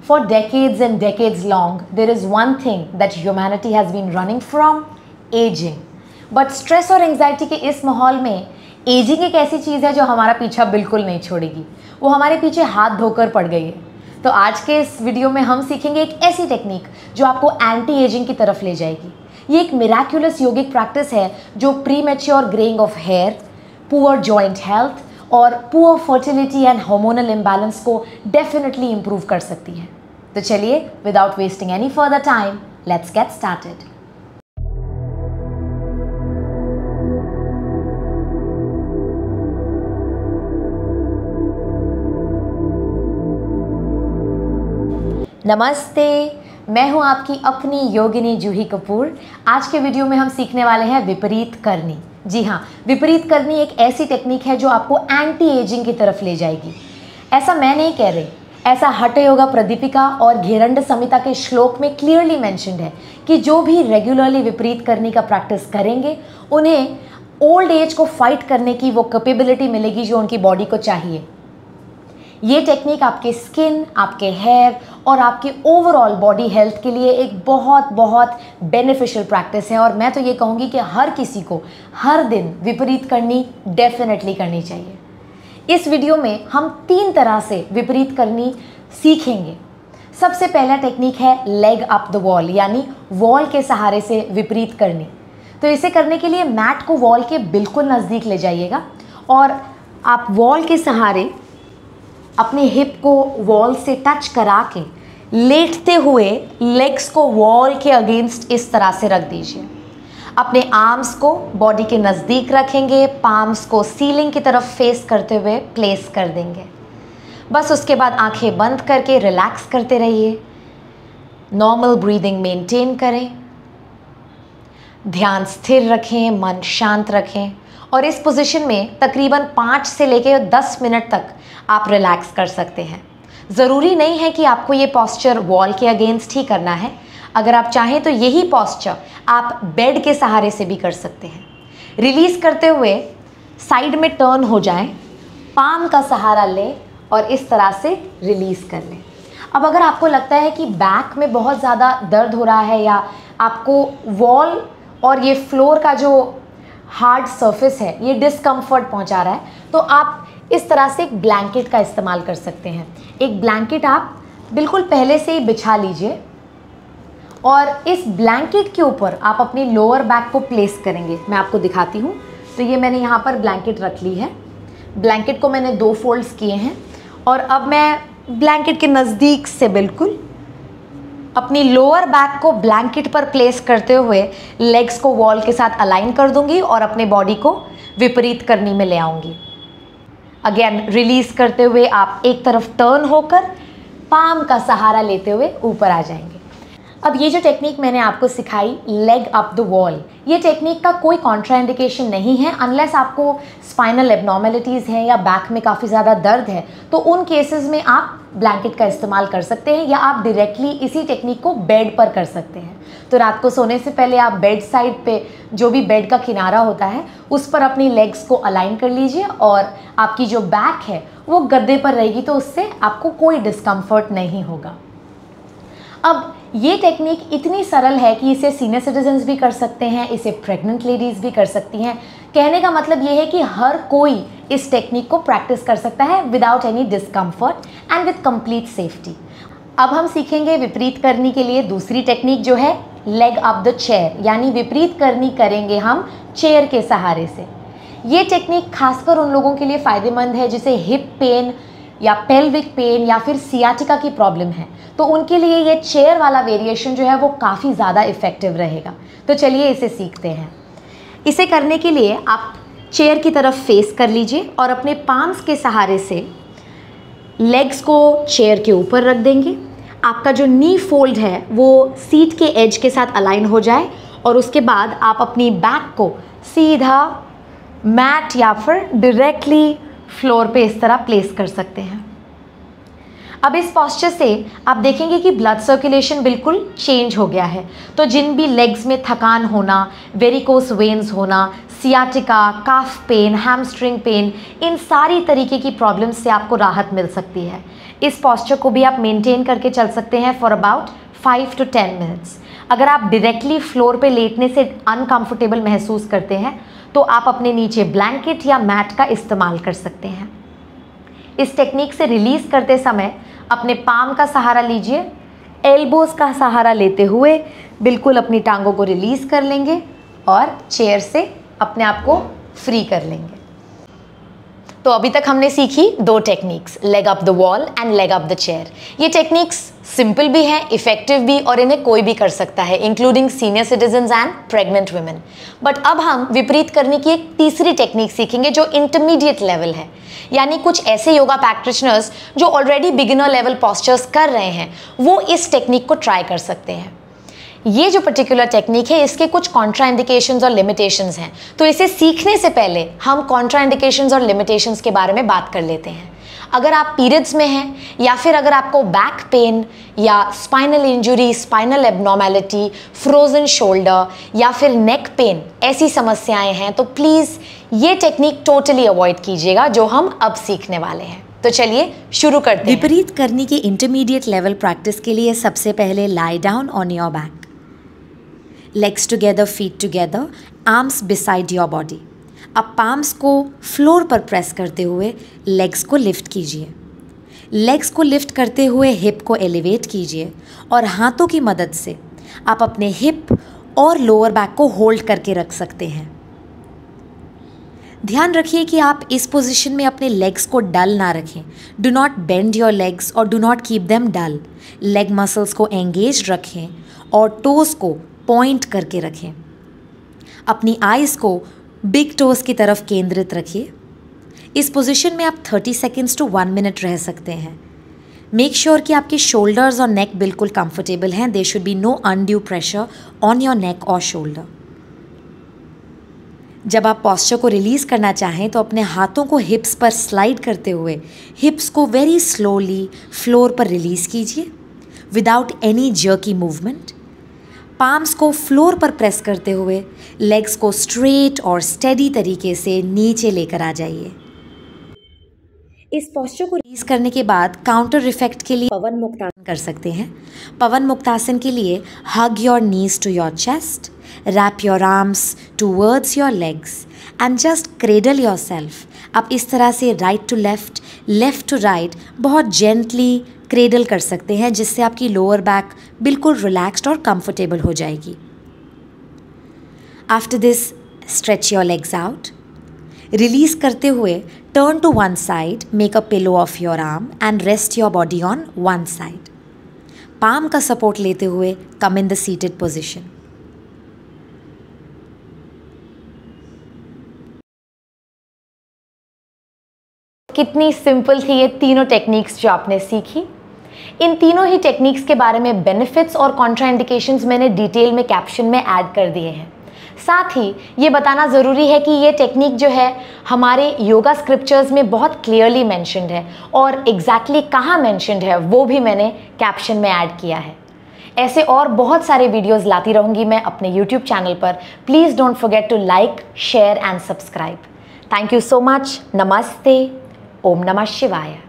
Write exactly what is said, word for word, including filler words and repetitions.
For decades and decades long, there is one thing that humanity has been running from, aging. But stress और anxiety के इस माहौल में aging एक ऐसी चीज़ है जो हमारा पीछा बिल्कुल नहीं छोड़ेगी, वो हमारे पीछे हाथ धोकर पड़ गई है। तो आज के इस वीडियो में हम सीखेंगे एक ऐसी टेक्निक जो आपको एंटी एजिंग की तरफ ले जाएगी। ये एक मिराक्युलस योगिक प्रैक्टिस है जो premature greying of hair, poor joint health और poor fertility and hormonal imbalance को डेफिनेटली इंप्रूव कर सकती है। तो चलिए, without wasting any further time, let's get started. नमस्ते, मैं हूं आपकी अपनी योगिनी जूही कपूर। आज के वीडियो में हम सीखने वाले हैं विपरीत करनी। जी हाँ, विपरीत करनी एक ऐसी टेक्निक है जो आपको एंटी एजिंग की तरफ ले जाएगी। ऐसा मैं नहीं कह रही, ऐसा हठ योगा प्रदीपिका और घेरंड संहिता के श्लोक में क्लियरली मेंशन्ड है कि जो भी रेगुलरली विपरीत करनी का प्रैक्टिस करेंगे उन्हें ओल्ड एज को फाइट करने की वो कैपेबिलिटी मिलेगी जो उनकी बॉडी को चाहिए। ये टेक्निक आपके स्किन, आपके हेयर और आपके ओवरऑल बॉडी हेल्थ के लिए एक बहुत बहुत बेनिफिशियल प्रैक्टिस है और मैं तो ये कहूँगी कि हर किसी को हर दिन विपरीत करनी डेफिनेटली करनी चाहिए। इस वीडियो में हम तीन तरह से विपरीत करनी सीखेंगे। सबसे पहला टेक्निक है लेग अप द वॉल, यानी वॉल के सहारे से विपरीत करनी। तो इसे करने के लिए मैट को वॉल के बिल्कुल नज़दीक ले जाइएगा और आप वॉल के सहारे अपने हिप को वॉल से टच करा के लेटते हुए लेग्स को वॉल के अगेंस्ट इस तरह से रख दीजिए। अपने आर्म्स को बॉडी के नज़दीक रखेंगे, पाम्स को सीलिंग की तरफ फेस करते हुए प्लेस कर देंगे। बस उसके बाद आंखें बंद करके रिलैक्स करते रहिए। नॉर्मल ब्रीदिंग मेंटेन करें, ध्यान स्थिर रखें, मन शांत रखें और इस पोजीशन में तकरीबन पाँच से लेकर दस मिनट तक आप रिलैक्स कर सकते हैं। ज़रूरी नहीं है कि आपको ये पॉस्चर वॉल के अगेंस्ट ही करना है। अगर आप चाहें तो यही पॉस्चर आप बेड के सहारे से भी कर सकते हैं। रिलीज़ करते हुए साइड में टर्न हो जाएं, पाम का सहारा लें और इस तरह से रिलीज़ कर लें। अब अगर आपको लगता है कि बैक में बहुत ज़्यादा दर्द हो रहा है या आपको वॉल और ये फ्लोर का जो हार्ड सरफेस है ये डिस्कम्फर्ट पहुंचा रहा है, तो आप इस तरह से एक ब्लैंकेट का इस्तेमाल कर सकते हैं। एक ब्लैंकेट आप बिल्कुल पहले से ही बिछा लीजिए और इस ब्लैंकेट के ऊपर आप अपनी लोअर बैक को प्लेस करेंगे। मैं आपको दिखाती हूँ। तो ये मैंने यहाँ पर ब्लैंकेट रख ली है। ब्लैंकेट को मैंने दो फोल्ड्स किए हैं और अब मैं ब्लैंकेट के नज़दीक से बिल्कुल अपनी लोअर बैक को ब्लैंकेट पर प्लेस करते हुए लेग्स को वॉल के साथ अलाइन कर दूंगी और अपने बॉडी को विपरीत करनी में ले आऊँगी। अगेन रिलीज़ करते हुए आप एक तरफ टर्न होकर पाम का सहारा लेते हुए ऊपर आ जाएंगे। अब ये जो टेक्निक मैंने आपको सिखाई लेग अप द वॉल, ये टेक्निक का कोई कॉन्ट्राइंडिकेशन नहीं है अनलेस आपको स्पाइनल एबनॉर्मेलिटीज़ हैं या बैक में काफ़ी ज़्यादा दर्द है, तो उन केसेस में आप ब्लैंकेट का इस्तेमाल कर सकते हैं या आप डायरेक्टली इसी टेक्निक को बेड पर कर सकते हैं। तो रात को सोने से पहले आप बेड साइड पे जो भी बेड का किनारा होता है उस पर अपनी लेग्स को अलाइन कर लीजिए और आपकी जो बैक है वो गद्दे पर रहेगी, तो उससे आपको कोई डिस्कम्फर्ट नहीं होगा। अब ये टेक्निक इतनी सरल है कि इसे सीनियर सिटीजन्स भी कर सकते हैं, इसे प्रेग्नेंट लेडीज़ भी कर सकती हैं। कहने का मतलब ये है कि हर कोई इस टेक्निक को प्रैक्टिस कर सकता है without any discomfort and with complete safety. अब हम सीखेंगे विपरीत करनी के लिए दूसरी टेक्निक जो है लेग अप द चेयर, यानी विपरीत करनी करेंगे हम चेयर के सहारे से। ये टेक्निक खासकर उन लोगों के लिए फ़ायदेमंद है जिसे हिप पेन या पेल्विक पेन या फिर सियाटिका की प्रॉब्लम है, तो उनके लिए ये चेयर वाला वेरिएशन जो है वो काफ़ी ज़्यादा इफ़ेक्टिव रहेगा। तो चलिए इसे सीखते हैं। इसे करने के लिए आप चेयर की तरफ फेस कर लीजिए और अपने पाम्स के सहारे से लेग्स को चेयर के ऊपर रख देंगे। आपका जो नी फोल्ड है वो सीट के एज के साथ अलाइन हो जाए और उसके बाद आप अपनी बैक को सीधा मैट या फिर डायरेक्टली फ्लोर पे इस तरह प्लेस कर सकते हैं। अब इस पॉस्चर से आप देखेंगे कि ब्लड सर्कुलेशन बिल्कुल चेंज हो गया है। तो जिन भी लेग्स में थकान होना, वेरिकोस वेन्स होना, sciatica, calf pain, hamstring pain, इन सारी तरीके की प्रॉब्लम्स से आपको राहत मिल सकती है। इस पॉस्चर को भी आप मेंटेन करके चल सकते हैं for about five to ten minutes. अगर आप डायरेक्टली फ्लोर पे लेटने से अनकंफर्टेबल महसूस करते हैं तो आप अपने नीचे ब्लैंकेट या मैट का इस्तेमाल कर सकते हैं। इस टेक्निक से रिलीज़ करते समय अपने पाम का सहारा लीजिए, एल्बोज़ का सहारा लेते हुए बिल्कुल अपनी टांगों को रिलीज़ कर लेंगे और चेयर से अपने आप को फ्री कर लेंगे। तो अभी तक हमने सीखी दो techniques, leg up the wall and leg up the chair. ये टेक्निक्स सिंपल भी हैं, इफेक्टिव भी, और इन्हें कोई भी कर सकता है, including senior citizens and pregnant women. But अब हम विपरीत करने की एक तीसरी टेक्निक सीखेंगे जो इंटरमीडिएट लेवल है, यानी कुछ ऐसे योगा प्रैक्टिशनर्स जो ऑलरेडी बिगिनर लेवल पॉस्चर्स कर रहे हैं वो इस टेक्निक को ट्राई कर सकते हैं। ये जो पर्टिकुलर टेक्निक है इसके कुछ कॉन्ट्राइंडिकेशंस और लिमिटेशंस हैं, तो इसे सीखने से पहले हम कॉन्ट्राइंडिकेशंस और लिमिटेशंस के बारे में बात कर लेते हैं। अगर आप पीरियड्स में हैं या फिर अगर आपको बैक पेन या spinal injury, spinal abnormality, frozen shoulder या फिर नेक पेन ऐसी समस्याएं हैं तो प्लीज़ ये टेक्निक टोटली अवॉइड कीजिएगा जो हम अब सीखने वाले हैं। तो चलिए शुरू करते हैं। विपरीत करने की इंटरमीडिएट लेवल प्रैक्टिस के लिए सबसे पहले lie down on your back, legs together, feet together, arms beside your body. अब पाम्स को फ्लोर पर प्रेस करते हुए लेग्स को लिफ्ट कीजिए। लेग्स को लिफ्ट करते हुए हिप को एलिवेट कीजिए और हाथों की मदद से आप अपने हिप और लोअर बैक को होल्ड करके रख सकते हैं। ध्यान रखिए कि आप इस पोजीशन में अपने लेग्स को डल ना रखें। Do not bend your legs और do not keep them dull. Leg muscles को एंगेज रखें और टोस को पॉइंट करके रखें। अपनी आइज़ को बिग टोस की तरफ केंद्रित रखिए। इस पोजीशन में आप thirty seconds to one minute रह सकते हैं। मेक श्योर कि आपके शोल्डर्स और नेक बिल्कुल कंफर्टेबल हैं। There should be no undue pressure on your neck और शोल्डर। जब आप पॉस्चर को रिलीज़ करना चाहें तो अपने हाथों को हिप्स पर स्लाइड करते हुए हिप्स को वेरी स्लोली फ्लोर पर रिलीज़ कीजिए without any jerky movement. Palms को फ्लोर पर प्रेस करते हुए लेग्स को स्ट्रेट और स्टेडी तरीके से नीचे लेकर आ जाइए। इस पॉस्चर को रिलीज करने के बाद काउंटर इफेक्ट के लिए पवन मुक्तासन कर सकते हैं। पवन मुक्तासन के लिए hug your knees to your chest, wrap your arms towards your legs and just cradle yourself. आप इस तरह से right to left, left to right बहुत जेंटली क्रेडल कर सकते हैं जिससे आपकी लोअर बैक बिल्कुल रिलैक्स्ड और कंफर्टेबल हो जाएगी। After this stretch your legs out. Release करते हुए turn to one side, make a pillow of your arm and rest your body on one side. Palm का सपोर्ट लेते हुए come in the seated position. कितनी simple थी ये तीनों techniques जो आपने सीखी। इन तीनों ही टेक्निक्स के बारे में बेनिफिट्स और कॉन्ट्राइंडिकेशंस मैंने डिटेल में कैप्शन में ऐड कर दिए हैं। साथ ही ये बताना ज़रूरी है कि ये टेक्निक जो है हमारे योगा स्क्रिप्चर्स में बहुत क्लियरली मेंशन्ड है और एग्जैक्टली exactly कहाँ मेंशन्ड है वो भी मैंने कैप्शन में ऐड किया है। ऐसे और बहुत सारे वीडियोस लाती रहूँगी मैं अपने यूट्यूब चैनल पर। Please don't forget to like, share and subscribe. Thank you so much. नमस्ते। ओम नमः शिवाय।